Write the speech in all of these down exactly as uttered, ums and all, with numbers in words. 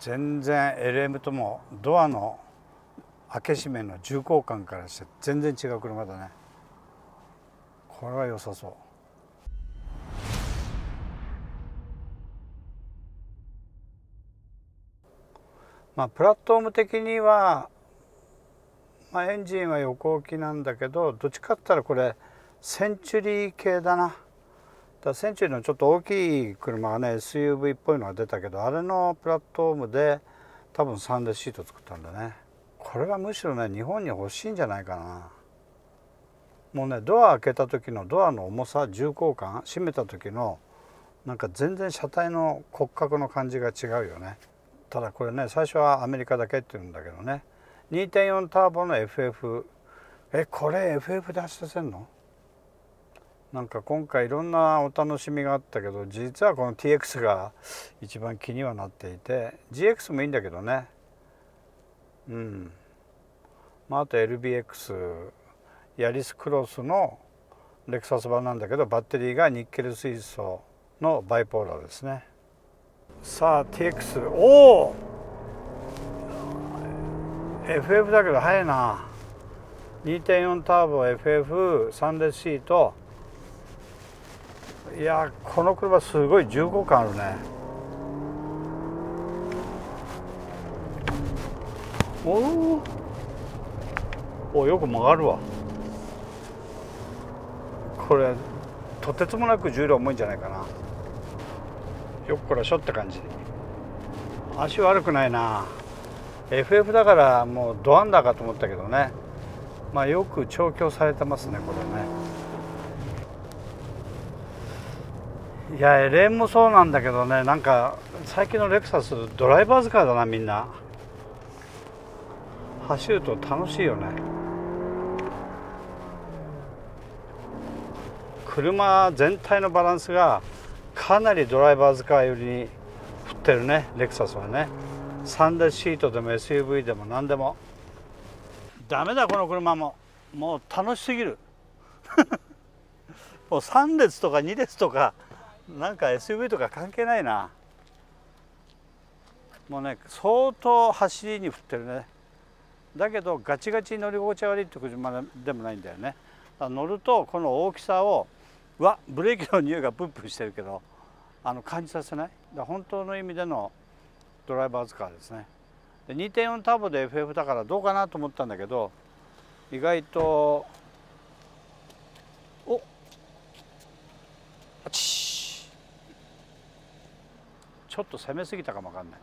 全然 エルエム ともドアの開け閉めの重厚感からして全然違う車だね。これは良さそう。まあプラットフォーム的には、まあ、エンジンは横置きなんだけど、どっちかって言ったらこれセンチュリー系だな。だからセンチュリーのちょっと大きい車がね エスユーブイ っぽいのが出たけど、あれのプラットフォームで多分サンデーシート作ったんだね。これはむしろね日本に欲しいんじゃないかな。もうねドア開けた時のドアの重さ、重厚感、閉めた時のなんか全然車体の骨格の感じが違うよね。ただこれね最初はアメリカだけって言うんだけどね、 にてんよん ターボの エフエフ、 えこれ エフエフ で走らせんの？なんか今回いろんなお楽しみがあったけど、実はこの ティーエックス が一番気にはなっていて、 ジーエックス もいいんだけどね。うん、まあ、あと エルビーエックス ヤリスクロスのレクサス版なんだけど、バッテリーがニッケル水素のバイポーラーですね。さあ ティーエックス、 おお エフエフ だけど速いな。 にてんよん ターボ エフエフ サンデーシート。いやこの車すごい重厚感あるね。おお、よく曲がるわ。これとてつもなく重量重いんじゃないかな。よっこらしょって感じ。足悪くないな。 エフエフ だからもうドアンダーかと思ったけどね。まあよく調教されてますねこれね。いや エルエム もそうなんだけどね、なんか最近のレクサスドライバーズカーだな。みんな走ると楽しいよね。車全体のバランスがかなりドライバーズカー寄りに振ってるねレクサスはね。サンデーシートでも エスユーブイ でも何でもダメだこの車も。もう楽しすぎるもうさん列とかに列とかなんか エスユーブイ とか関係ないな。もうね相当走りに振ってるね。だけどガチガチに乗り心地悪いって車でもないんだよね。乗るとこの大きさをわブレーキの匂いがプンプンしてるけどあの感じさせない。だ本当の意味でのドライバーズカーですね。で にてんよん ターボで エフエフ だからどうかなと思ったんだけど、意外とおあちちょっと攻めすぎたかもわかんない。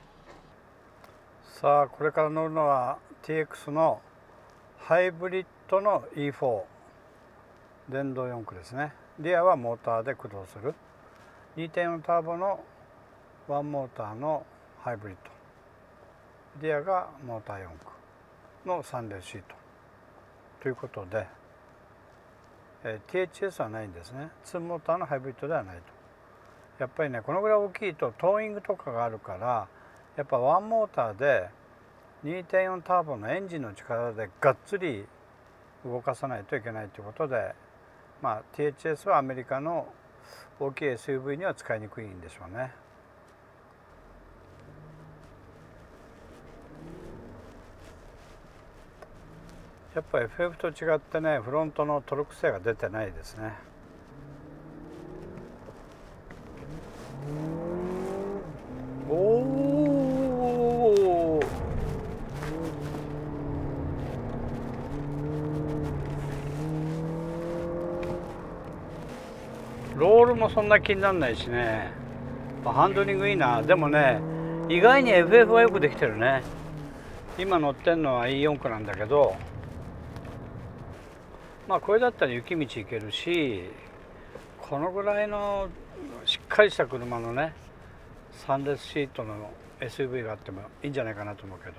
さあこれから乗るのは ティーエックス のハイブリッドの イーフォー 電動よん駆ですね。リアはモーターで駆動する にてんよん ターボのワンモーターのハイブリッド、リアがモーターよん駆のサンデーシートということで、えー、ティーエイチエス はないんですね。にモーターのハイブリッドではないと。やっぱりねこのぐらい大きいとトーイングとかがあるから、やっぱワンモーターで にてんよん ターボのエンジンの力でがっつり動かさないといけないということで、まあ ティーエイチエス はアメリカの大きい エスユーブイ には使いにくいんでしょうね。やっぱ エフエフ と違ってねフロントのトルク性が出てないですね。おおロールもそんな気にならないしね。ハンドリングいいな。でもね意外に エフエフ はよくできてるね。今乗ってるのは イーよん 駆なんだけど、まあこれだったら雪道行けるし、このぐらいのしっかりした車のねサンデーシートの エスユーブイ があってもいいんじゃないかなと思うけど、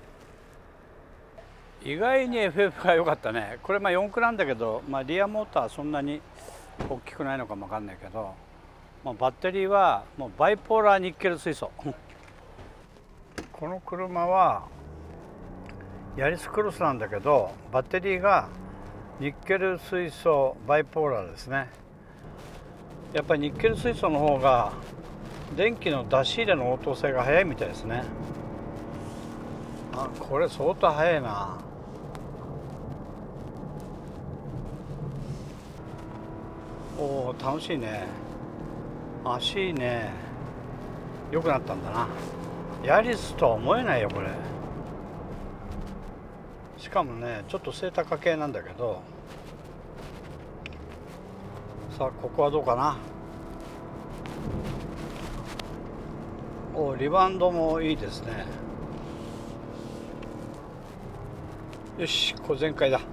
意外に エフエフ が良かったね。これまあよん駆なんだけど、まあ、リアモーターそんなに大きくないのかも分かんないけど、まあ、バッテリーはもうバイポーラーニッケル水素この車はヤリスクロスなんだけど、バッテリーがニッケル水素バイポーラーですね。やっぱりニッケル水素の方が電気の出し入れの応答性が早いみたいですね。あ、これ相当早いな。おお、楽しいね。足ね、良くなったんだな。ヤリスとは思えないよこれ。しかもね、ちょっと背高系なんだけど、さあここはどうかな。お、リバウンドもいいですね。よし、これ全開だ。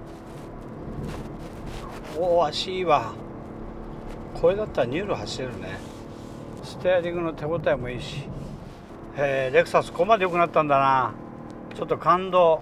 おお、足いいわ。これだったらニューロ走れるね。ステアリングの手応えもいいし。へえ、レクサスここまで良くなったんだな。ちょっと感動。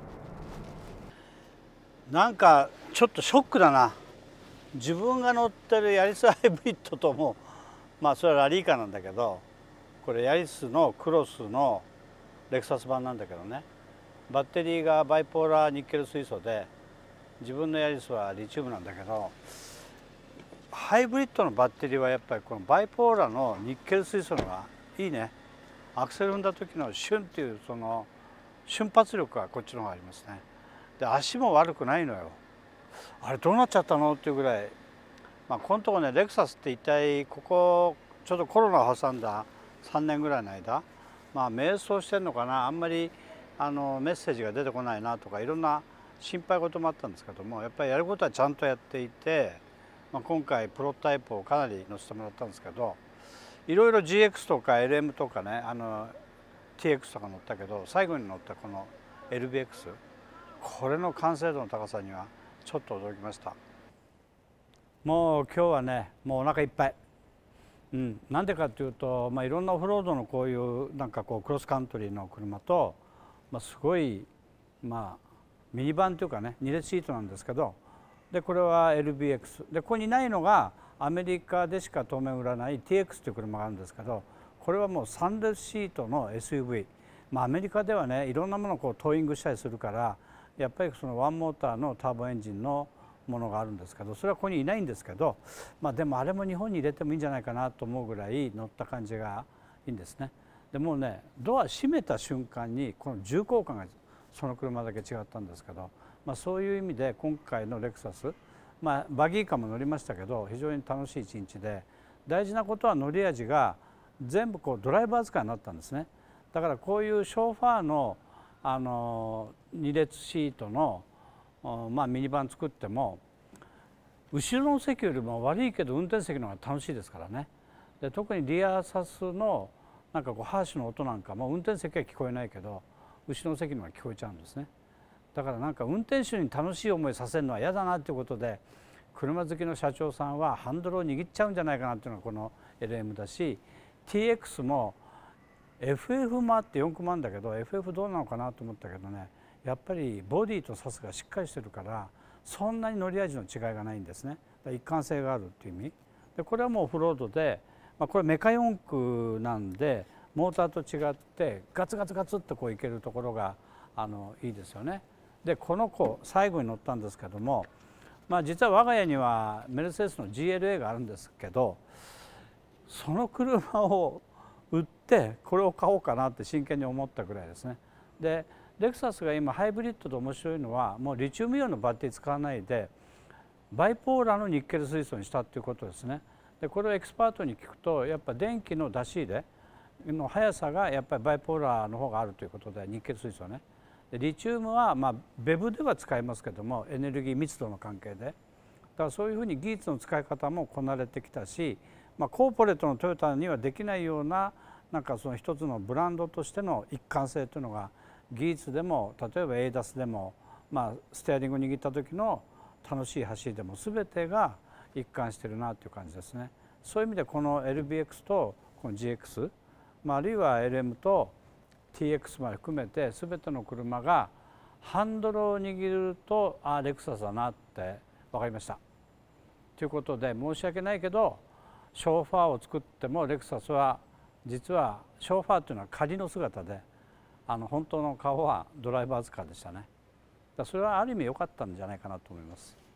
なんかちょっとショックだな。自分が乗ってるヤリスハイブリッドとも、まあそれはラリーカーなんだけど、これヤリスのクロスのレクサス版なんだけどね、バッテリーがバイポーラーニッケル水素で、自分のヤリスはリチウムなんだけど、ハイブリッドのバッテリーはやっぱりこのバイポーラーのニッケル水素のがいいね。アクセル踏んだ時のシュンっていうその瞬発力はこっちの方がありますね。で、足も悪くないのよ。あれどうなっちゃったのっていうぐらい、まあ、このとこね、レクサスって一体ここちょっとコロナを挟んださんねんぐらいの間、まあ迷走してんのかな、あんまりあのメッセージが出てこないなとかいろんな心配事もあったんですけども、やっぱりやることはちゃんとやっていて、まあ、今回プロタイプをかなり乗せてもらったんですけど、いろいろ ジーエックス とか エルエム とかね、あの ティーエックス とか乗ったけど、最後に乗ったこの エルビーエックス、これの完成度の高さにはちょっと驚きました。もう今日はね、もうお腹いっぱい。うん、なんでかっていうと、まあ、いろんなオフロードのこういうなんかこうクロスカントリーの車と、まあ、すごい、まあ、ミニバンというかね、に列シートなんですけど、でこれは エルビーエックス で、ここにないのがアメリカでしか当面売らない ティーエックス という車があるんですけど、これはもうさん列シートの エスユーブイ、まあ、アメリカではね、いろんなものをこうトーイングしたりするから、やっぱりそのワンモーターのターボエンジンのものがあるんですけど、それはここにいないんですけど、まあ、でもあれも日本に入れてもいいんじゃないかなと思うぐらい乗った感じがいいんですね。でもうね、ドア閉めた瞬間にこの重厚感がその車だけ違ったんですけど、まあ、そういう意味で今回のレクサス、まあ、バギーカーも乗りましたけど非常に楽しい一日で、大事なことは乗り味が全部こうドライバー使いになったんですね。だからこういうショーファーのあのに列シートの、まあ、ミニバン作っても後ろの席よりも悪いけど運転席の方が楽しいですからね。で特にリアサスのなんかこうハーシュの音なんかも運転席は聞こえないけど後ろの席の方が聞こえちゃうんですね。だからなんか運転手に楽しい思いさせるのは嫌だなということで、車好きの社長さんはハンドルを握っちゃうんじゃないかなっていうのがこの エルエム だし、 ティーエックス も エフエフ もあってよんこまんだけど エフエフ どうなのかなと思ったけどね、やっぱりボディとサスがしっかりしてるからそんなに乗り味の違いがないんですね。一貫性があるっていう意味で、これはもうオフロードで、まあ、これメカ四駆なんでモーターと違ってガツガツガツっとこういけるところがあのいいですよね。でこの子最後に乗ったんですけども、まあ、実は我が家にはメルセデスの ジーエルエー があるんですけど、その車を売ってこれを買おうかなって真剣に思ったぐらいですね。でレクサスが今ハイブリッドで面白いのはもうリチウムイオンのバッテリー使わないでバイポーラーのニッケル水素にしたっていうことですね。でこれをエキスパートに聞くとやっぱ電気の出し入れの速さがやっぱりバイポーラーの方があるということでニッケル水素ね。でリチウムはまあベブでは使いますけどもエネルギー密度の関係で、だからそういうふうに技術の使い方もこなれてきたし、まあ、コーポレートのトヨタにはできないようななんかその一つのブランドとしての一貫性というのが技術でも例えば エーダス でも、まあ、ステアリングを握った時の楽しい走りでも全てが一貫してるなという感じですね。そういう意味でこの エルビーエックス とこの ジーエックス、まあ、あるいは エルエム と ティーエックス まで含めて全ての車がハンドルを握るとああレクサスだなって分かりました。ということで申し訳ないけどショーファーを作ってもレクサスは実はショーファーというのは仮の姿であの本当の顔はドライバーズカーでしたね。だそれはある意味良かったんじゃないかなと思います。